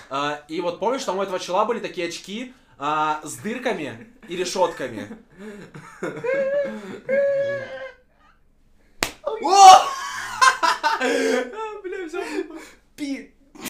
И вот помнишь, там у этого чела были такие очки с дырками и решетками.